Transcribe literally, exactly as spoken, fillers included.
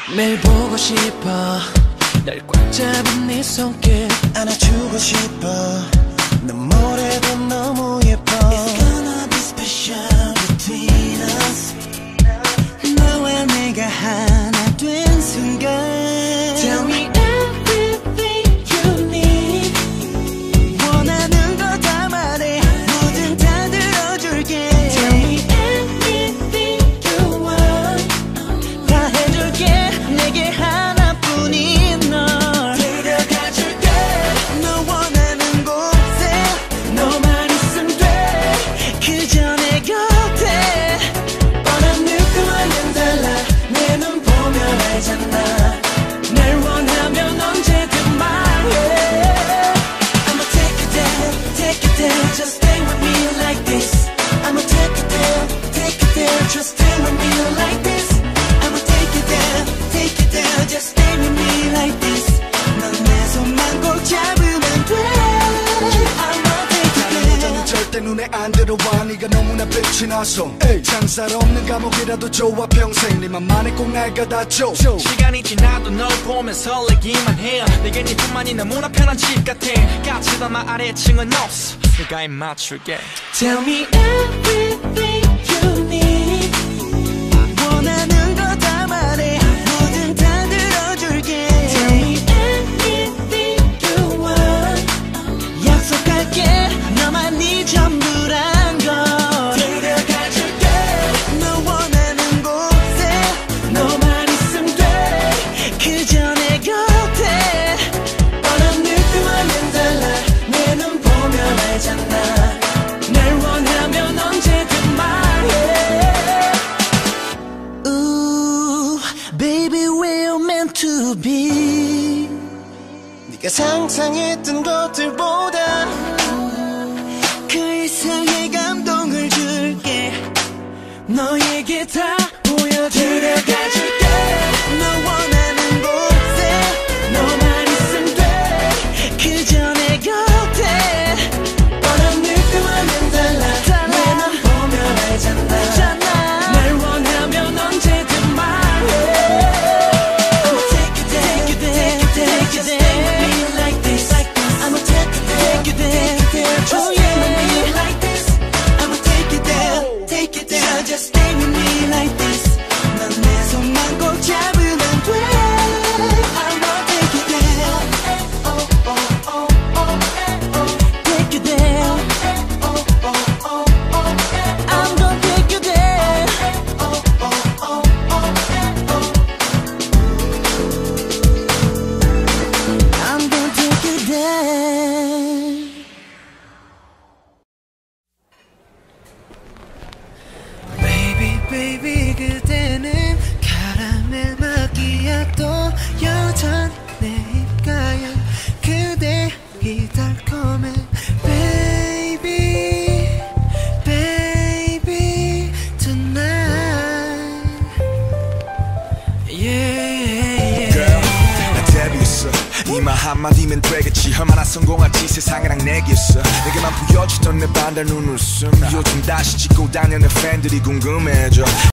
매일 보고 싶어 널 꽉 잡은 네 손길 안아주고 싶어 눈물에도 너무 예뻐 It's gonna be special between us 너와 내가 하나 된 순간 Tell me everything you need 원하는 거 다 말해 뭐든 다 들어줄게 Tell me everything you want 다 해줄게 내게 하나뿐인 널 데려가줄게 너 원하는 곳에 너만 있으면 돼 그저 내 곁에 뻔한 누구와는 달라 내 눈 보면 알잖아 날 원하면 언제든 말해 I'ma take you there, take you there Just stay with me like this I'ma take you there, take you there Just stay with me like this I'ma take you there, take you there Just stay with me like this 넌 내 손만 꼭 잡으면 돼 I'ma take you there 여자는 절대 눈에 안 들어와 네가 너무나 빛이 나서 장살 없는 감옥이라도 좋아 평생 네 맘만에 꼭 날 가다줘 시간이 지나도 널 보면 설레기만 해 내겐 이뿐만이 너무나 편한 집 같아 까칠한 아래층은 없어 내가 입 맞출게 Tell me everything you need 원하는 거 다 말해 뭐든 다 들어줄게 Tell me everything you want 약속할게 너만이 전부란 걸 데려가줄게 너 원하는 곳에 너만 있으면 돼 그저 내 곁에 뻔한 누구와는 달라 내 눈 보면 알잖아 날 원하면 언제든 말해 Ooh, baby we're meant to be 네가 상상했던 것들보다 그 이상의 감동을 줄게 너에게 다 보여드려 가줄게 너 원하는 곳에 너만 있으면 돼 그저 내 곁에 뻔한 누구와는 달라 내 눈 보면 알잖아 날 원하면 언제든 말해 I'ma take you there, take you there, take you there. Stay with me like this I'ma take you there, take you there. Just Oh stay with yeah. me like this I'ma take you there, take you there. Just stay with me like this. 넌 내 손만 꼭 잡으면 돼. I'ma take you there, take you there. I'm gonna take you there. I'm gonna take you there. Baby, baby, 그대는 카라멜 마키아토 여전 내 입가에 그대이 달콤해. Baby, baby, tonight. Yeah, Girl, 나 데뷔했어 이 말 한마디면 되겠지 얼마나 성공할지 세상이랑 내겠어 내게만 보여주던 내 반달 눈웃음 요즘 다시 찍고 다니는 팬들이 궁금해져